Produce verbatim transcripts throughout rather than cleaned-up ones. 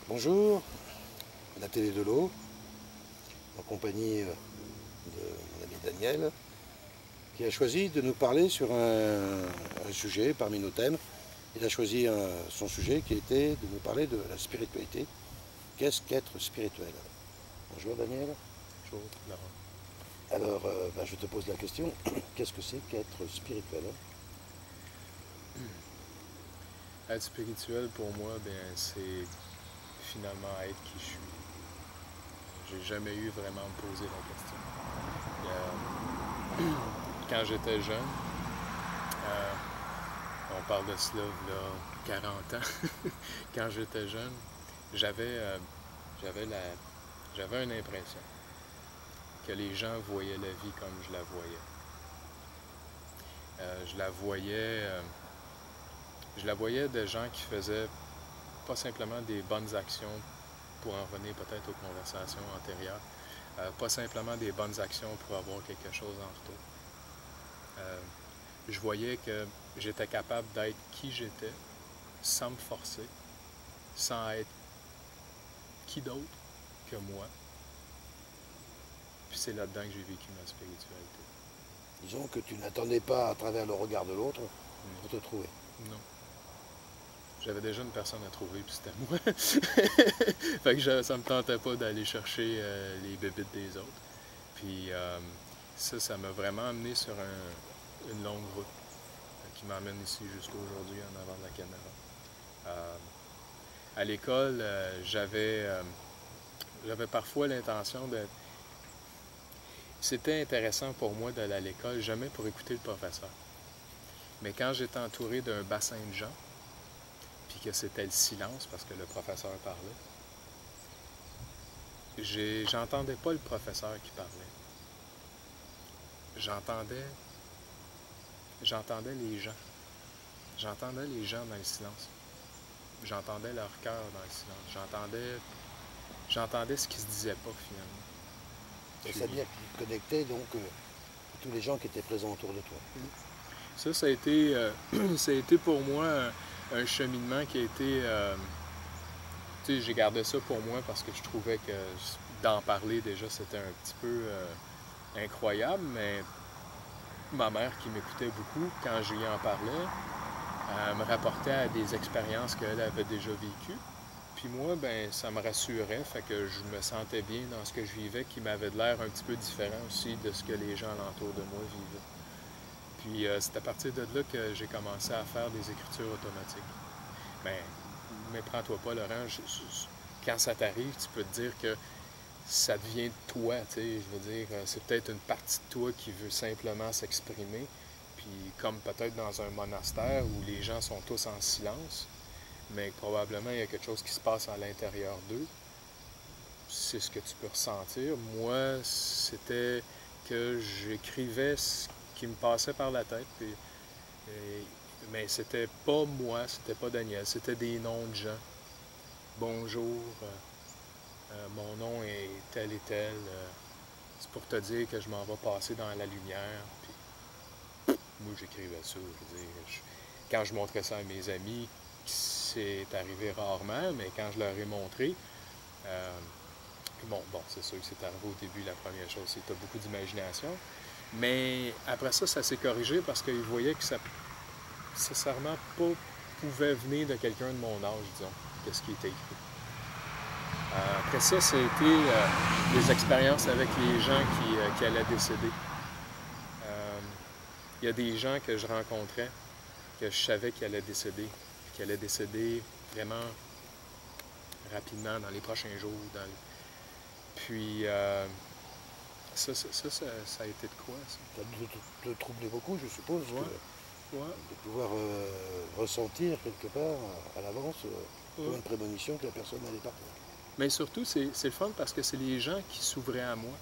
Bonjour, la télé de l'eau, en compagnie de mon ami Daniel, qui a choisi de nous parler sur un, un sujet parmi nos thèmes. Il a choisi un, son sujet qui était de nous parler de la spiritualité. Qu'est-ce qu'être spirituel? Bonjour Daniel. Bonjour Laurent. Alors, euh, ben, je te pose la question, qu'est-ce que c'est qu'être spirituel? Être spirituel pour moi, ben, c'est finalement être qui je suis. J'ai jamais eu vraiment à me poser la question. Euh, quand j'étais jeune, euh, on parle de cela là, quarante ans, quand j'étais jeune, j'avais euh, j'avais la j'avais une impression que les gens voyaient la vie comme je la voyais. Euh, je la voyais euh, je la voyais de gens qui faisaient pas simplement des bonnes actions pour en revenir peut-être aux conversations antérieures, euh, pas simplement des bonnes actions pour avoir quelque chose en retour. Euh, je voyais que j'étais capable d'être qui j'étais sans me forcer, sans être qui d'autre que moi. Puis c'est là-dedans que j'ai vécu ma spiritualité. Disons que tu n'attendais pas à travers le regard de l'autre pour te trouver. Non. J'avais déjà une personne à trouver, puis c'était moi. Fait que je, ça me tentait pas d'aller chercher euh, les bébites des autres. Puis euh, ça, ça m'a vraiment amené sur un, une longue route euh, qui m'emmène ici jusqu'à aujourd'hui en avant de la caméra. Euh, à l'école, euh, j'avais euh, j'avais parfois l'intention de... C'était intéressant pour moi d'aller à l'école, jamais pour écouter le professeur. Mais quand j'étais entouré d'un bassin de gens, puis que c'était le silence parce que le professeur parlait, j'entendais pas le professeur qui parlait. J'entendais j'entendais les gens. J'entendais les gens dans le silence. J'entendais leur cœur dans le silence. J'entendais j'entendais ce qui se disait pas finalement. C'est-à-dire que tu te connectais donc euh, à tous les gens qui étaient présents autour de toi. Ça, ça a été, euh, ça a été pour moi un, un cheminement qui a été... Euh, tu sais, j'ai gardé ça pour moi parce que je trouvais que d'en parler déjà, c'était un petit peu euh, incroyable, mais ma mère qui m'écoutait beaucoup, quand j'y en parlais, elle me rapportait à des expériences qu'elle avait déjà vécues. Puis moi, ben, ça me rassurait, fait que je me sentais bien dans ce que je vivais, qui m'avait de l'air un petit peu différent aussi de ce que les gens alentour de moi vivaient. Puis euh, c'est à partir de là que j'ai commencé à faire des écritures automatiques. Mais, mais prends-toi pas, Laurent, je, je, quand ça t'arrive, tu peux te dire que ça devient de toi, tu sais, je veux dire, c'est peut-être une partie de toi qui veut simplement s'exprimer, puis comme peut-être dans un monastère où les gens sont tous en silence, mais probablement il y a quelque chose qui se passe à l'intérieur d'eux, c'est ce que tu peux ressentir. Moi, c'était que j'écrivais ce qui me passait par la tête, puis, et, mais c'était pas moi, c'était pas Daniel, c'était des noms de gens. Bonjour, euh, euh, mon nom est tel et tel, euh, c'est pour te dire que je m'en vais passer dans la lumière. Puis, moi, j'écrivais ça. Je veux dire, je, quand je montrais ça à mes amis, c'est arrivé rarement, mais quand je leur ai montré, euh, bon, bon, c'est sûr que c'est arrivé au début, la première chose, c'est que tu as beaucoup d'imagination. Mais après ça, ça s'est corrigé parce qu'ils voyaient que ça nécessairement pas pouvait venir de quelqu'un de mon âge, disons, de ce qui était écrit. Euh, après ça, ça a été euh, des expériences avec les gens qui, euh, qui allaient décéder. Euh, Il y a des gens que je rencontrais, que je savais qu'ils allaient décéder, qui allaient décéder vraiment rapidement, dans les prochains jours. Dans les... Puis, euh, ça, ça, ça, ça, ça a été de quoi, ça? Ça doit te, te troubler beaucoup, je suppose, Ouais, que, ouais, de pouvoir euh, ressentir quelque part à l'avance euh, ouais. comme une prémonition que la personne allait partir. Mais surtout, c'est le fun parce que c'est les gens qui s'ouvraient à moi.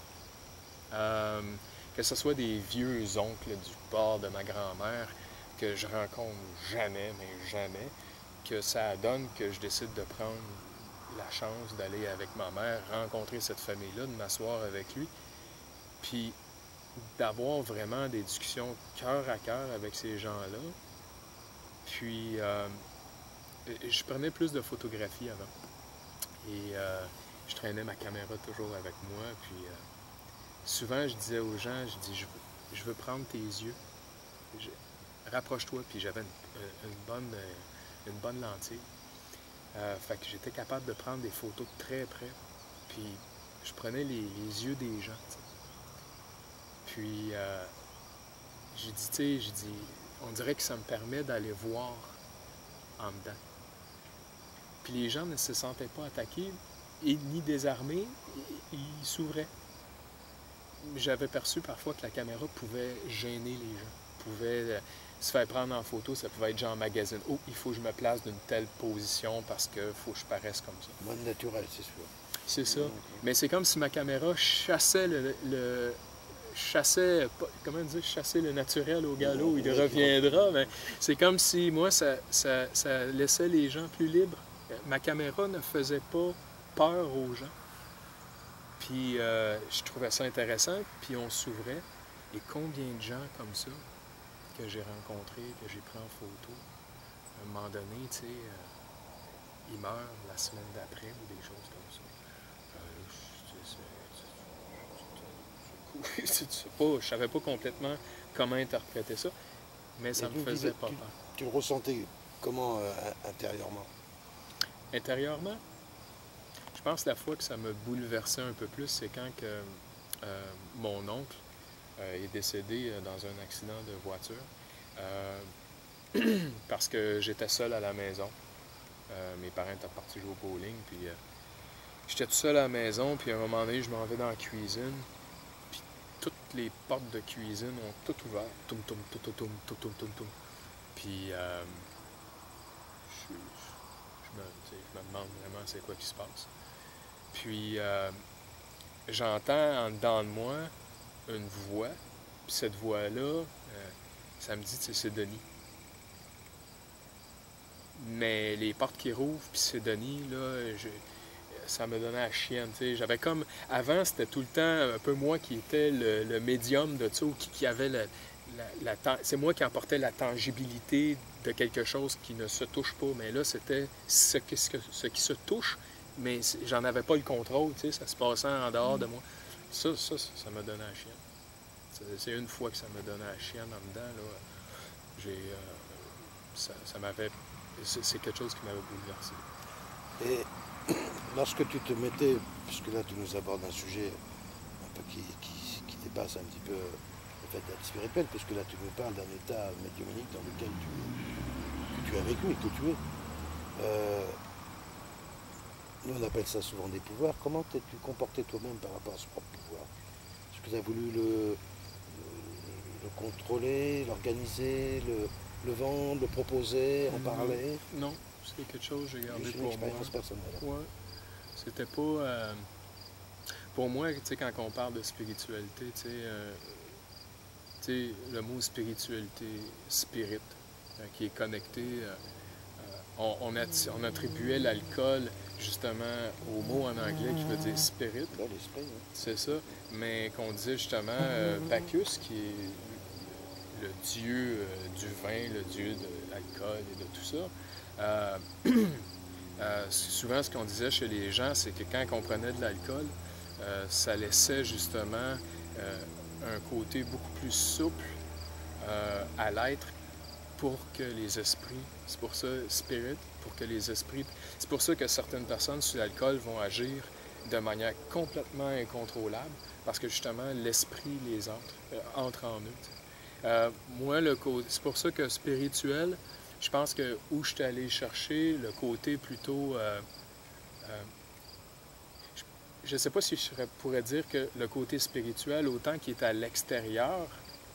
Euh, que ce soit des vieux oncles du bord de ma grand-mère que je rencontre jamais, mais jamais, que ça donne que je décide de prendre la chance d'aller avec ma mère, rencontrer cette famille-là, de m'asseoir avec lui, puis d'avoir vraiment des discussions cœur à cœur avec ces gens-là. Puis, euh, je prenais plus de photographies avant. Et euh, je traînais ma caméra toujours avec moi. Puis euh, souvent, je disais aux gens, je dis, je veux, je veux prendre tes yeux. Je, rapproche-toi. Puis j'avais une, une, bonne, une bonne lentille. Euh, fait que j'étais capable de prendre des photos de très près. Puis je prenais les, les yeux des gens. T'sais. Puis euh, j'ai dit, tu sais, j'ai dit, on dirait que ça me permet d'aller voir en dedans. Puis les gens ne se sentaient pas attaqués et ni désarmés, ils s'ouvraient. J'avais perçu parfois que la caméra pouvait gêner les gens, pouvait se faire prendre en photo, ça pouvait être genre en magazine. Oh, il faut que je me place d'une telle position parce qu'il faut que je paraisse comme ça. Mode naturel, c'est sûr. C'est ça. Mais c'est comme si ma caméra chassait le, le chassait, comment dire, chassait le naturel au galop, il reviendra. Mais c'est comme si moi, ça, ça, ça laissait les gens plus libres. Ma caméra ne faisait pas peur aux gens. Puis euh, je trouvais ça intéressant, puis on s'ouvrait. Et combien de gens comme ça que j'ai rencontrés, que j'ai pris en photo, à un moment donné, tu sais, euh, ils meurent la semaine d'après ou des choses comme ça. Euh, je ne savais pas complètement comment interpréter ça, mais ça me faisait pas peur. Tu le ressentais comment euh, intérieurement? Intérieurement, je pense que la fois que ça me bouleversait un peu plus, c'est quand que, euh, mon oncle euh, est décédé dans un accident de voiture. Euh, parce que j'étais seul à la maison. Euh, mes parents étaient partis jouer au bowling, puis euh, j'étais tout seul à la maison, puis à un moment donné, je m'en vais dans la cuisine, puis toutes les portes de cuisine ont toutes ouvert. Toum, toum, toum, toum, toum, toum, toum, toum, toum. Puis euh, je, je, me, je me demande vraiment c'est quoi qui se passe. Puis euh, j'entends en dedans de moi une voix, puis cette voix-là, euh, ça me dit que c'est Denis. Mais les portes qui rouvrent, puis c'est Denis, là, je, ça me donnait la chienne, tu sais. J'avais comme... Avant, c'était tout le temps un peu moi qui était le, le médium de ça, ou qui, qui avait le, la... la c'est moi qui emportais la tangibilité de quelque chose qui ne se touche pas. Mais là, c'était ce, ce, ce qui se touche, mais j'en avais pas le contrôle, tu sais. Ça se passait en dehors de moi. Ça, ça, ça me donnait la chienne. C'est une fois que ça me donnait la chienne en dedans, là, j'ai... Euh, ça, ça m'avait... C'est quelque chose qui m'avait bouleversé. Et lorsque tu te mettais, puisque là tu nous abordes un sujet un peu qui, qui, qui dépasse un petit peu le fait d'être spirituel, puisque là tu nous parles d'un état médiumnique dans lequel tu, que tu as vécu et que tu es. Euh, nous on appelle ça souvent des pouvoirs. Comment t'es-tu comporté toi-même par rapport à ce propre pouvoir? Est-ce que tu as voulu le, le, le contrôler, l'organiser, le... le vendre, le proposer, en parler? Non, c'est quelque chose que j'ai gardé pour moi. Une expérience personnelle. Ouais. C'était pas... Euh, pour moi, tu sais, quand on parle de spiritualité, tu sais, euh, tu sais, le mot spiritualité, spirit, euh, qui est connecté, euh, on, on, atti- on attribuait l'alcool justement au mot en anglais qui veut dire spirit. Là, l'esprit, hein. C'est ça. Mais qu'on disait justement euh, Bacchus, qui est le dieu euh, du vin, le dieu de l'alcool et de tout ça. Euh, euh, souvent, ce qu'on disait chez les gens, c'est que quand on prenait de l'alcool, euh, ça laissait justement euh, un côté beaucoup plus souple euh, à l'être pour que les esprits, c'est pour ça, spirit, pour que les esprits, c'est pour ça que certaines personnes sous l'alcool vont agir de manière complètement incontrôlable, parce que justement, l'esprit les entre, euh, entre en eux. Euh, moi, le côté, c'est pour ça que spirituel, je pense que où je suis allé chercher le côté plutôt... Euh, euh, je ne sais pas si je pourrais dire que le côté spirituel, autant qu'il est à l'extérieur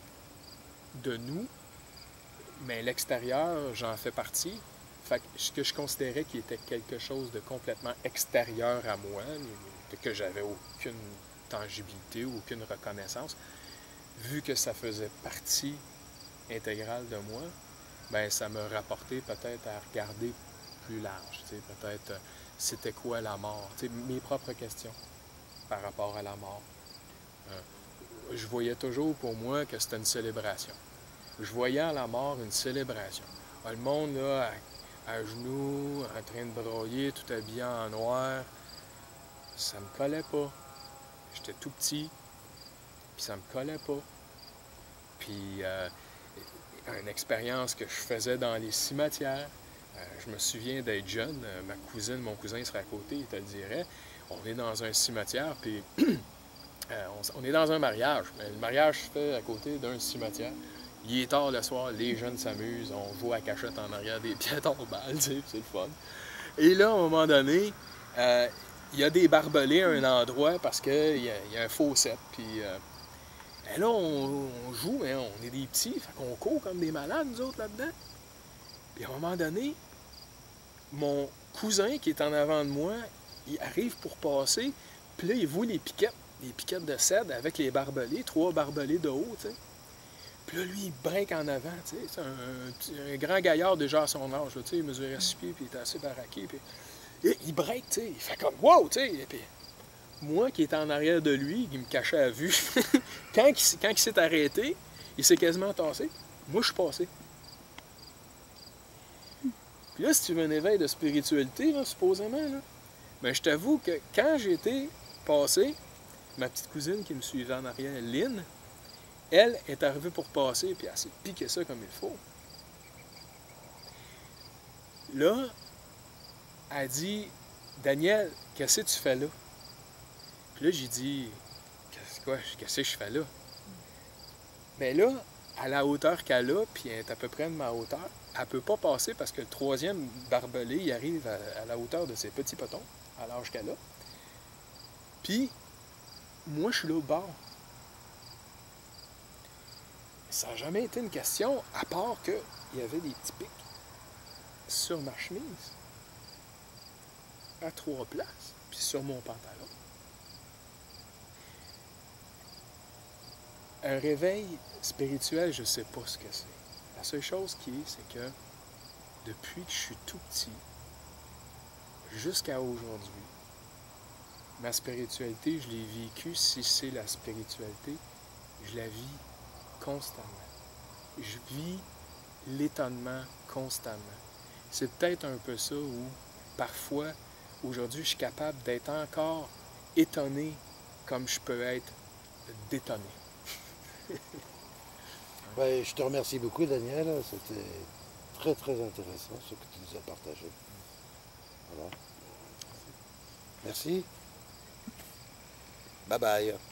de nous, mais l'extérieur, j'en fais partie. Fait que ce que je considérais qui était quelque chose de complètement extérieur à moi, que j'avais aucune tangibilité ou aucune reconnaissance, vu que ça faisait partie intégrale de moi, bien, ça me rapportait peut-être à regarder plus large, tu sais, peut-être euh, c'était quoi la mort, tu sais, mes propres questions par rapport à la mort. Euh, je voyais toujours pour moi que c'était une célébration. Je voyais à la mort une célébration. Le monde, là, à genoux, en train de broyer, tout habillé en noir. Ça me collait pas. J'étais tout petit, puis ça me collait pas. Puis, euh, une expérience que je faisais dans les cimetières. Euh, je me souviens d'être jeune, euh, ma cousine, mon cousin serait à côté, il te le dirait. On est dans un cimetière, puis euh, on, on est dans un mariage. Mais le mariage se fait à côté d'un cimetière. Il est tard le soir, les jeunes s'amusent, on joue à cachette en arrière des pieds tombales, tu sais, c'est le fun. Et là, à un moment donné, euh, il y a des barbelés à un endroit parce qu'il y, y a un fossé. Puis euh, et là, on, on joue, hein, on est des petits, fait qu'on court comme des malades, nous autres, là-dedans. Puis à un moment donné, mon cousin qui est en avant de moi, il arrive pour passer, puis là, il voit les piquettes, les piquettes de cèdre avec les barbelés, trois barbelés de haut, tu sais. Puis là, lui, il break en avant, tu sais. C'est un, un, un grand gaillard déjà à son âge, tu sais. Il mesurait six pieds, puis il était assez baraqué. Puis et il break, tu sais. Il fait comme « wow », tu sais. Puis moi, qui étais en arrière de lui, qui me cachait à vue, quand il, quand il s'est arrêté, il s'est quasiment tassé. Moi, je suis passé. Puis là, si tu veux un éveil de spiritualité, là, supposément, là, ben, je t'avoue que quand j'ai été passé, ma petite cousine qui me suivait en arrière, Lynn, elle est arrivée pour passer, puis elle s'est piqué ça comme il faut. Là, elle dit « Daniel, qu'est-ce que tu fais là? » Puis là, j'ai dit « Qu'est-ce quoi, qu'est-ce que je fais là? » Bien là, à la hauteur qu'elle a, puis elle est à peu près de ma hauteur, elle ne peut pas passer parce que le troisième barbelé, il arrive à, à la hauteur de ses petits potons, à l'âge qu'elle a. Puis, moi, je suis là au bord. Ça n'a jamais été une question, à part qu'il y avait des petits pics sur ma chemise, à trois places, puis sur mon pantalon. Un réveil spirituel, je ne sais pas ce que c'est. La seule chose qui est, c'est que depuis que je suis tout petit, jusqu'à aujourd'hui, ma spiritualité, je l'ai vécue, si c'est la spiritualité, je la vis constamment. Je vis l'étonnement constamment. C'est peut-être un peu ça où, parfois, aujourd'hui, je suis capable d'être encore étonné comme je peux être détonné. Ouais, je te remercie beaucoup, Daniel. C'était très, très intéressant ce que tu nous as partagé. Voilà. Merci. Bye bye.